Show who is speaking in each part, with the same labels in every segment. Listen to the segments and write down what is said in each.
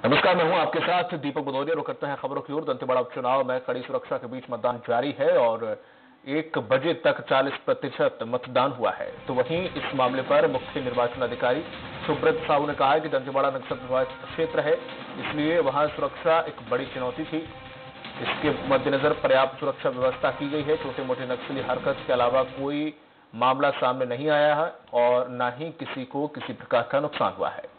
Speaker 1: नमस्कार, मैं हूं आपके साथ दीपक भदौरिया। रुक करते हैं खबरों की ओर। दंतेवाड़ा उपचुनाव में कड़ी सुरक्षा के बीच मतदान जारी है और 1 बजे तक 40% मतदान हुआ है। तो वहीं इस मामले पर मुख्य निर्वाचन अधिकारी सुब्रत साहू ने कहा है कि दंतेवाड़ा नक्सल प्रभावित क्षेत्र है, इसलिए वहां सुरक्षा एक बड़ी चुनौती थी। इसके मद्देनजर पर्याप्त सुरक्षा व्यवस्था की गई है। छोटे मोटे नक्सली हरकत के अलावा कोई मामला सामने नहीं आया है और न ही किसी को किसी प्रकार का नुकसान हुआ है।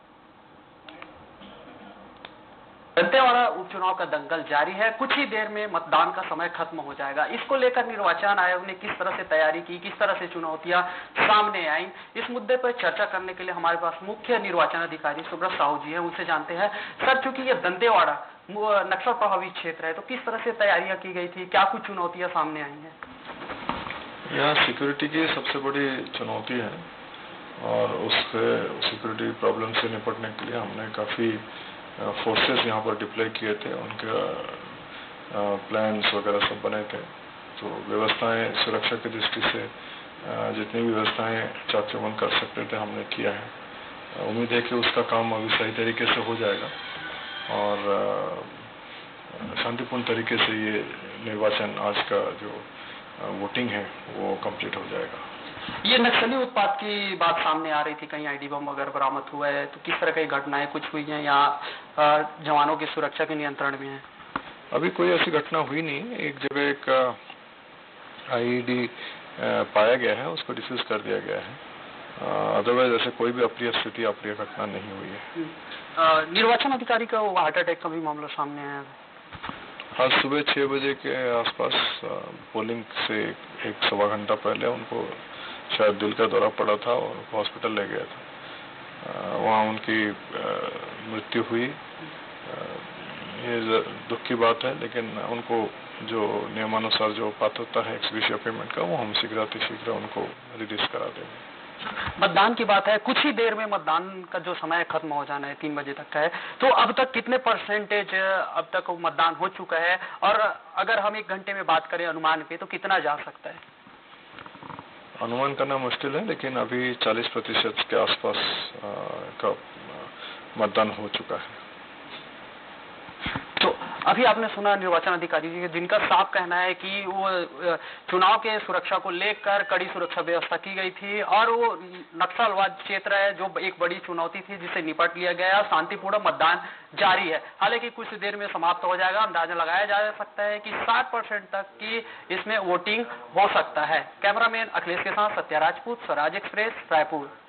Speaker 2: दंतेवाड़ा उपचुनाव का दंगल जारी है। कुछ ही देर में मतदान का समय खत्म हो जाएगा। इसको लेकर निर्वाचन आयोग ने किस तरह से तैयारी की, किस तरह से चुनौतियां सामने आई, इस मुद्दे पर चर्चा करने के लिए हमारे पास मुख्य निर्वाचन अधिकारी सुब्रत साहू जी हैं। उनसे जानते हैं। सर, चूंकि ये दंतेवाड़ा नक्सल प्रभावित क्षेत्र है, तो किस तरह से तैयारियां की गई थी, क्या कुछ चुनौतियां सामने आई हैं?
Speaker 3: यहाँ सिक्योरिटी की सबसे बड़ी चुनौती है और उससे सिक्योरिटी प्रॉब्लम से निपटने के लिए हमने काफ़ी फोर्सेस यहाँ पर डिप्लॉय किए थे। उनके प्लान्स वगैरह सब बने थे। तो व्यवस्थाएं सुरक्षा की दृष्टि से जितनी भी व्यवस्थाएं चाक-चौबंद कर सकते थे हमने किया है। उम्मीद है कि उसका काम अभी सही तरीके से हो जाएगा और शांतिपूर्ण तरीके से ये निर्वाचन आज का जो वोटिंग है वो कंप्लीट हो जाएगा।
Speaker 2: ये नक्सली उत्पाद की बात सामने आ रही थी, कहीं आईडी बम वगैरह बरामद हुआ है, तो किस तरह की घटनाएं कुछ हुई हैं या जवानों की सुरक्षा के नियंत्रण में है?
Speaker 3: अभी कोई ऐसी घटना हुई नहीं। एक जगह एक आईईडी पाया गया है, उसको डिफ्यूज कर दिया गया है। अदरवाइज ऐसे कोई भी अप्रिय स्थिति, अप्रिय घटना नहीं हुई है।
Speaker 2: निर्वाचन अधिकारी का हार्ट अटैक का भी मामला सामने आया है।
Speaker 3: आज सुबह 6 बजे के आसपास पोलिंग से 1-1.25 घंटा पहले उनको शायद दिल का दौरा पड़ा था और हॉस्पिटल ले गया था। वहाँ उनकी मृत्यु हुई। ये दुख की बात है, लेकिन उनको जो नियमानुसार जो पात्रता है एक्स-ग्रेशिया पेमेंट का, वो हम शीघ्र उनको रिलीज करा देंगे।
Speaker 2: मतदान की बात है, कुछ ही देर में मतदान का जो समय खत्म हो जाना है, 3 बजे तक का है, तो अब तक कितने परसेंटेज अब तक मतदान हो चुका है? और अगर हम 1 घंटे में बात करें अनुमान पे, तो कितना जा सकता है?
Speaker 3: अनुमान करना मुश्किल है, लेकिन अभी 40% के आसपास का मतदान हो चुका है।
Speaker 2: तो अभी आपने सुना निर्वाचन अधिकारी जी, जिनका साफ कहना है कि वो चुनाव के सुरक्षा को लेकर कड़ी सुरक्षा व्यवस्था की गई थी और वो नक्सलवाद क्षेत्र है जो एक बड़ी चुनौती थी, जिसे निपट लिया गया। शांतिपूर्ण मतदान जारी है। हालांकि कुछ देर में समाप्त हो जाएगा। अंदाजा लगाया जा सकता है कि 60% तक की इसमें वोटिंग हो सकता है। कैमरामैन अखिलेश के साथ सत्या राजपूत, स्वराज एक्सप्रेस, रायपुर।